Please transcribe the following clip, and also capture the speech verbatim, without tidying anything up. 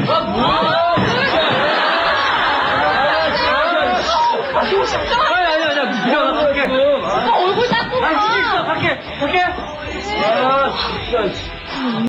아니, 아니, 아니, 미안하다, 갈게. 얼굴 닦고 가. 갈게, 갈게. 아, 진짜.